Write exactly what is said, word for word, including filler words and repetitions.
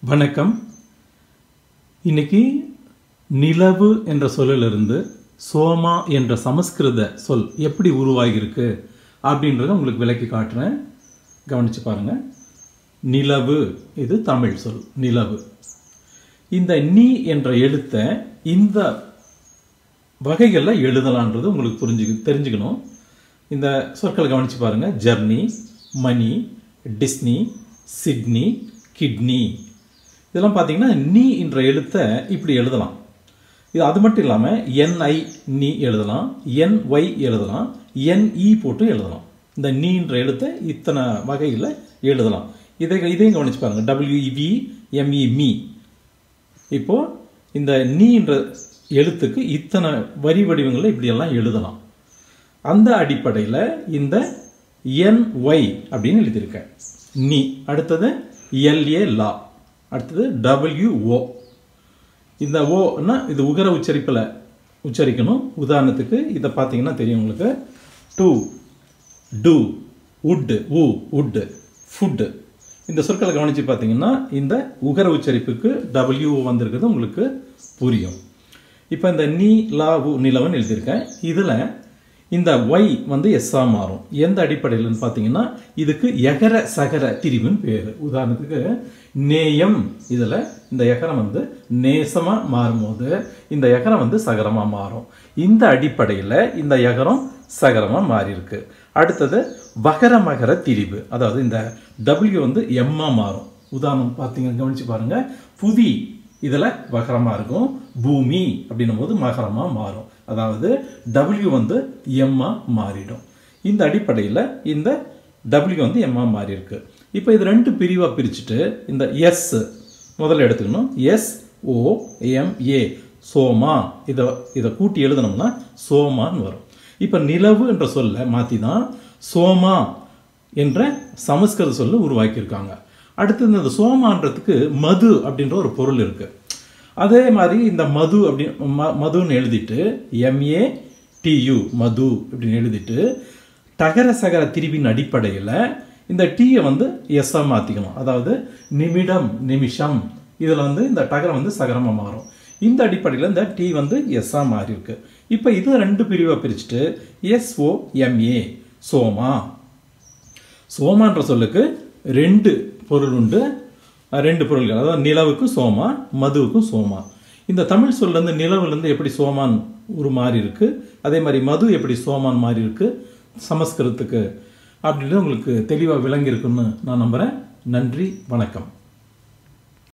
வணக்கம். இன்னைக்கு நிலவு என்ற சொல்லிலிருந்து சோமா என்ற சமஸ்கிருத சொல் எப்படி உருவாகியிருக்கு அப்படின்றத உங்களுக்கு விளக்கி காட்டுறேன். கவனிச்சு பாருங்க. நிலவு இது தமிழ் சொல். நிலவு. இந்த நீ என்ற எழுத்தை இந்த வகைகளில் எழுதலான்றது உங்களுக்கு புரிஞ்சு தெரிஞ்சுக்கணும். இந்த சொற்களை கவனிச்சு பாருங்க. Journey, money, Disney, Sydney, kidney. இதெல்லாம் பார்த்தீங்கன்னா நீ என்ற எழுத்தை இப்படி எழுதலாம். இது அது மட்டும் இல்லாமல் என்ஐ நீ எழுதலாம், என்ஒய் எழுதலாம், என்இ போட்டு எழுதலாம். இந்த நீ என்ற எழுத்தை இத்தனை வகையில் எழுதலாம். இதை இதையும் கவனிச்சு பாருங்கள். W E V M E me. இப்போது இந்த நீ என்ற எழுத்துக்கு இத்தனை வரி வடிவங்களில் இப்படியெல்லாம் எழுதலாம். அந்த அடிப்படையில் இந்த என்ஒய் அப்படின்னு எழுதியிருக்கேன். நீ. அடுத்தது எல்ஏ லா. அடுத்தது டபிள்யூஓ. இந்த ஓன்னா இது உகர உச்சரிப்பில் உச்சரிக்கணும். உதாரணத்துக்கு இதை பார்த்தீங்கன்னா தெரியும் உங்களுக்கு. டு, டு, உட்டு, ஊ, உட்டு, ஃபுட்டு. இந்த சொற்களை கவனித்து பார்த்தீங்கன்னா இந்த உகர உச்சரிப்புக்கு டபிள்யூஓ வந்திருக்கிறது உங்களுக்கு புரியும். இப்போ இந்த நீ லா உ நிலவன் எழுதியிருக்கேன். இதில் இந்த ஒய் வந்து எஸ்ஸா மாறும். எந்த அடிப்படையில்னு பார்த்தீங்கன்னா இதுக்கு எகர சகர திரிவுன்னு பேர். உதாரணத்துக்கு நேயம். இதில் இந்த எகரம் வந்து நேசமாக மாறும்போது இந்த எகரம் வந்து சகரமாக மாறும். இந்த அடிப்படையில் இந்த எகரம் சகரமாக மாறி இருக்கு. அடுத்தது வகர மகர திரிவு. அதாவது இந்த டபிள்யூ வந்து எம்மா மாறும். உதாரணம் பார்த்தீங்க கவனிச்சு பாருங்க. புவி இதில் வகரமாக இருக்கும். பூமி அப்படின்னும் போது மகரமாக மாறும். அதாவது டபிள்யூ வந்து எம்மா மாறிடும். இந்த அடிப்படையில் இந்த டபிள்யூ வந்து எம்மா மாறி இருக்கு. இப்போ இது ரெண்டு பிரிவாக பிரிச்சுட்டு இந்த எஸ் முதல்ல எடுத்துக்கணும். எஸ் ஓ எம் ஏ சோமா. இதை இதை கூட்டி எழுதணும்னா சோமான்னு வரும். இப்போ நிலவு என்ற சொல்ல மாற்றி தான் சோமா என்ற சமஸ்கிருத சொல்ல உருவாக்கியிருக்காங்க. அடுத்து இந்த சோமான்றதுக்கு மது அப்படின்ற ஒரு பொருள் இருக்கு. அதே மாதிரி இந்த மது அப்படி மதுன்னு எழுதிட்டு எம்ஏ டியு மது அப்படின்னு எழுதிட்டு தகர சகர திரிவின் அடிப்படையில் இந்த டீயை வந்து எஸ்ஸா மாற்றிக்கணும். அதாவது நிமிடம், நிமிஷம். இதில் வந்து இந்த டகரம் வந்து சகரமாக மாறும். இந்த அடிப்படையில் இந்த டீ வந்து எஸ்ஸா மாறி இருக்கு. இப்போ இது ரெண்டு பிரிவாக பிரிச்சுட்டு எஸ்ஓ எம்ஏ சோமா. சோமான்ற சொல்லுக்கு ரெண்டு பொருள் உண்டு. ரெண்டு பொருள்கள். அதாவது நிலவுக்கு சோமா, மதுவுக்கும் சோமா. இந்த தமிழ் சொல்லேருந்து நிலவுலேருந்து எப்படி சோமான் ஒரு மாறி இருக்கு, அதே மாதிரி மது எப்படி சோமான் மாறி இருக்கு சமஸ்கிருதத்துக்கு அப்படின்றது உங்களுக்கு தெளிவாக விளங்கியிருக்குன்னு நான் நம்புகிறேன். நன்றி, வணக்கம்.